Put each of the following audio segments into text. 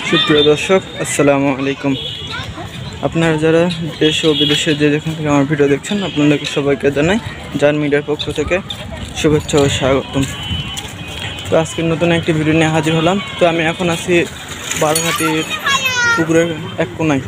সুপ্রিয় দর্শক, আসসালামু আলাইকুম। আপনারা যারা দেশ ও বিদেশে যে যেখান থেকে আমার ভিডিও দেখছেন, আপনাদেরকে সবাইকে জানাই জান মিডিয়ার পক্ষ থেকে শুভেচ্ছা ও স্বাগতম। তো আজকে নতুন একটি ভিডিও নিয়ে হাজির হলাম। তো আমি এখন আছি বারঘাটির পুকুরের এক কোনায়।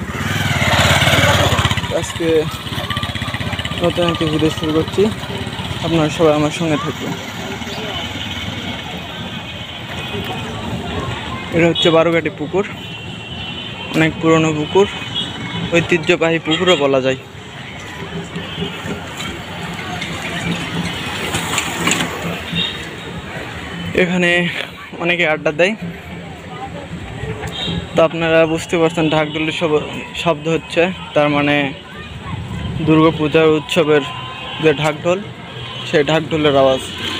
আজকে নতুন একটি ভিডিও শুরু করছি, আপনারা সবাই আমার সঙ্গে থাকবেন। এটা হচ্ছে বারঘাটি পুকুর, অনেক পুরনো পুকুর, ঐতিহ্যবাহী পুকুরও বলা যায়। এখানে অনেকে আড্ডা দেয়। তো আপনারা বুঝতে পারছেন ঢাকঢোলের শব্দ হচ্ছে, তার মানে দুর্গাপূজার উৎসবের যে ঢাকঢোল, সেই ঢাকঢোলের আওয়াজ।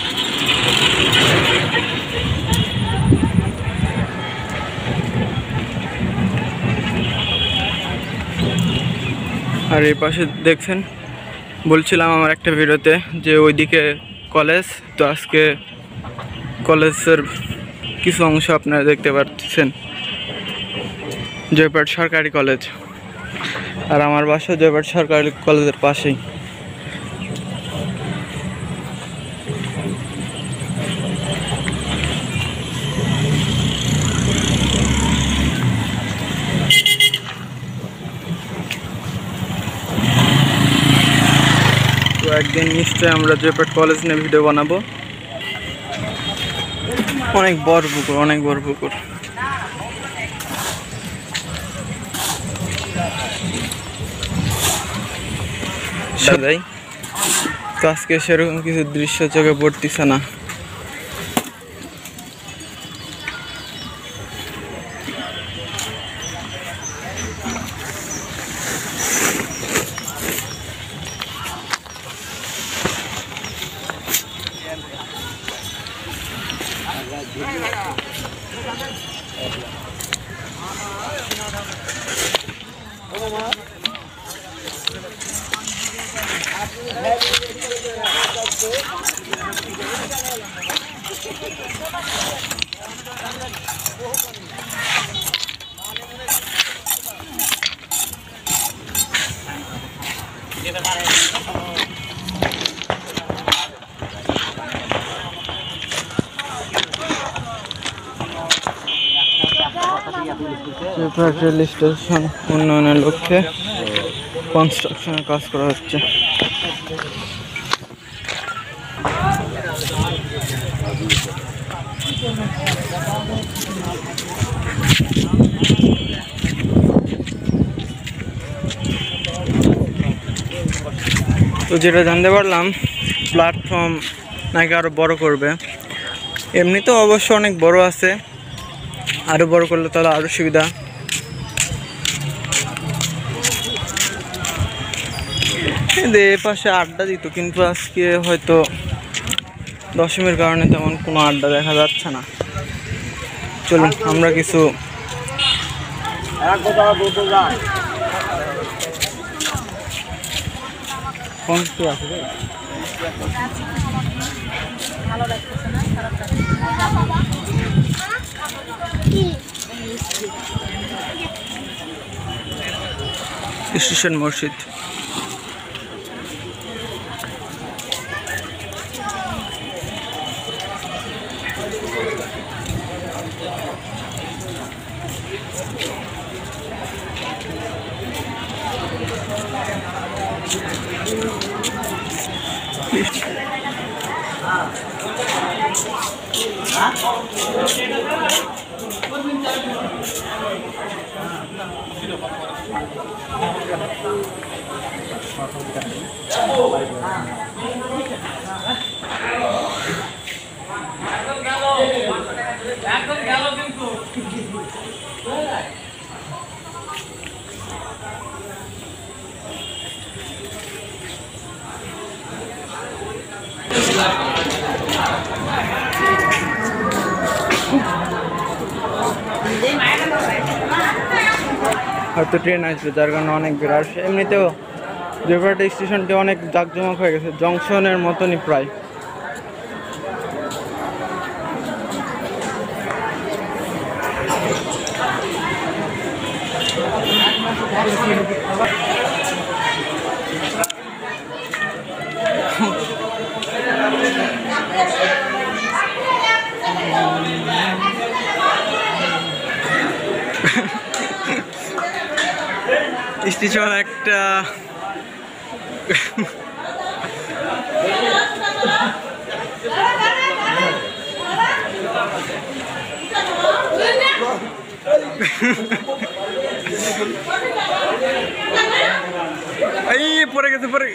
আর এই পাশে দেখছেন, বলছিলাম আমার একটা ভিডিওতে যে ওইদিকে কলেজ। তো আজকে কলেজের কিছু অংশ আপনারা দেখতে পাচ্ছেন, জয়পাট সরকারি কলেজ। আর আমার বাসা জয়পাট সরকারি কলেজের পাশেই। তো একদিন নিশ্চয়ই আমরা জয়পাট কলেজ নিয়ে ভিডিও বানাবো। অনেক বড় পুকুর, অনেক বড় পুকুর। সাদাই তো আজকে সেরকম কিছু দৃশ্য চোখে পড়তেছে না। রেল স্টেশন উন্নয়নের লক্ষ্যে কনস্ট্রাকশনের কাজ করা হচ্ছে। তো যেটা জানতে পারলাম, প্ল্যাটফর্ম নাকি আরো বড় করবে। এমনি তো অবশ্য অনেক বড় আছে, আরো বড় করলে তাহলে আরো সুবিধা। এ পাশে আড্ডা দিত, কিন্তু আজকে হয়তো দশমীর কারণে তেমন কোনো আড্ডা দেখা যাচ্ছে না। চলুন আমরা কিছু স্টেশন মসজিদ। হয়তো ট্রেন আসবে, যার কারণে অনেক ভিড়। আর এমনিতেও জয়পুরহাট স্টেশনটি অনেক জাঁকজমক হয়ে গেছে, জংশনের মতনই প্রায়। স্টেশন একটা এই পড়ে গেছে পরে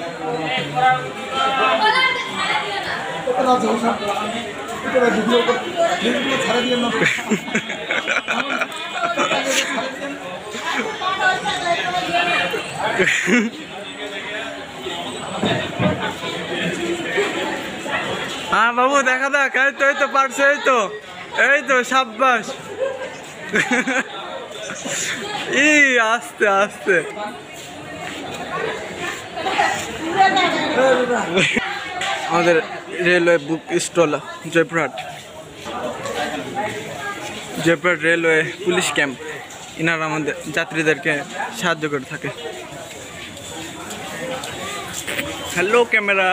হ্যাঁ বাবু দেখা দেখ এই তো পারছে এই তো সাব্বাস আস্তে আস্তে আমাদের railway book stall Joypurhat railway police camp ইনারা আমাদের যাত্রীদেরকে সাহায্য করে থাকে। হ্যালো ক্যামেরা,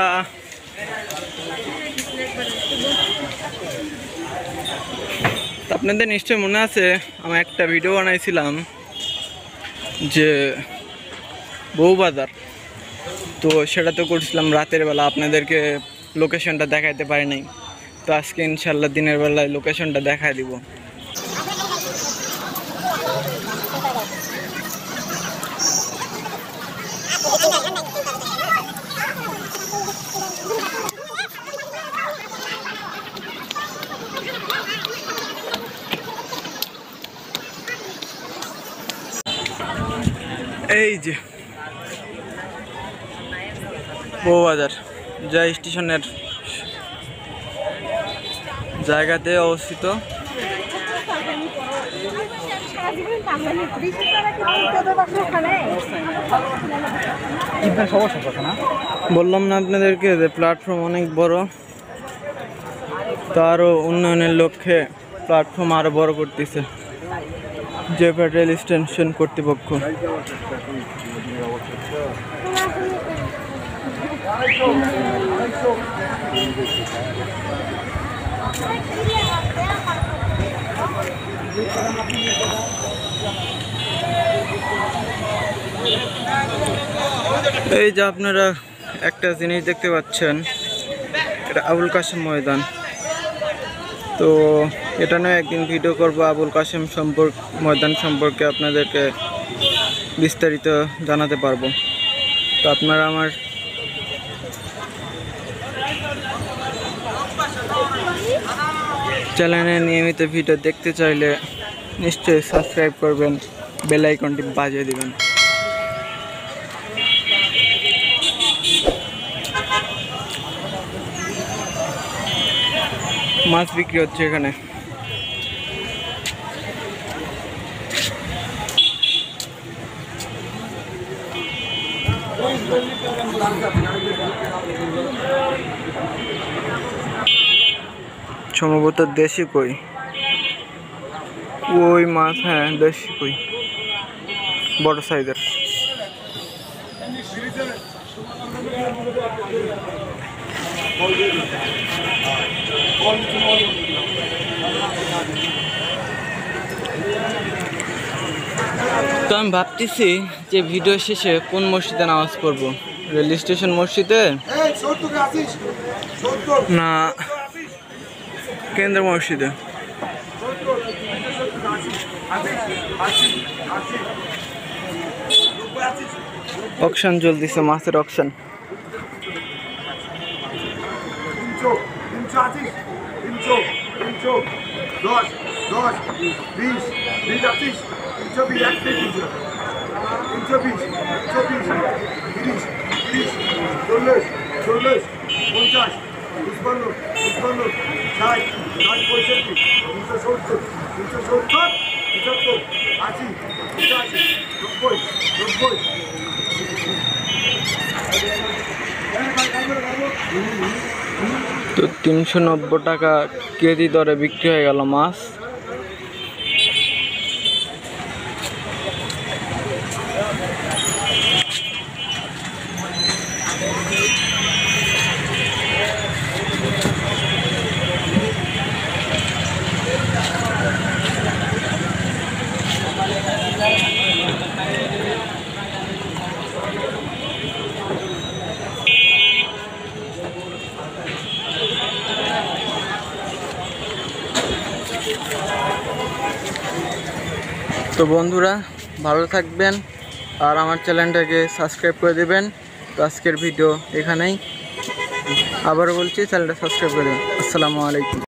আপনাদের নিশ্চয়ই মনে আছে আমি একটা ভিডিও বানাইছিলাম যে বউবাজার, তো সেটা তো করছিলাম রাতের বেলা, আপনাদেরকে লোকেশনটা দেখাইতে পারি নাই। তো আজকে ইনশাল্লাহ দিনের বেলায় লোকেশনটা দেখাই দিব। এই যে বউবাজার যা স্টেশনের জায়গাতে অবস্থিত। বললাম না আপনাদেরকে যে প্ল্যাটফর্ম অনেক বড়, তো আরও উন্নয়নের লক্ষ্যে প্ল্যাটফর্ম আরো বড় করতেছে জয়পুরহাট রেল স্টেশন কর্তৃপক্ষ। এই যে আপনারা একটা জিনিস দেখতে পাচ্ছেন, এটা আবুল কাশেম ময়দান। তো এটা নয় একদিন ভিডিও করব আবুল কাশেম ময়দান সম্পর্কে, আপনাদেরকে বিস্তারিত জানাতে পারবো। তো আপনারা আমার চ্যানেলে নিয়মিত ভিডিও দেখতে চাইলে নিশ্চয়ই সাবস্ক্রাইব করবেন, বেল আইকনটি বাজিয়ে দিবেন। মাছ বিক্রি হচ্ছে এখানে। সম্ভবত দেশি কই, ওই মাছ, হ্যাঁ দেশি কই, বড় সাইজের। তো আমি ভাবতেছি যে ভিডিও শেষে কোন মসজিদে নামাজ পড়বো, রেল স্টেশন মসজিদে না কেন্দ্র মসজিদে। অকশন চলতেছে, মাছের অকশন। তো 390 টাকা কেজি দরে বিক্রি হয়ে গেল মাছ। তো বন্ধুরা ভালো থাকবেন আর আমার চ্যানেলটাকে সাবস্ক্রাইব করে দেবেন। তো আজকের ভিডিও এখানেই, আবারও বলছি চ্যানেলটা সাবস্ক্রাইব করে দেবেন। আসসালামু আলাইকুম।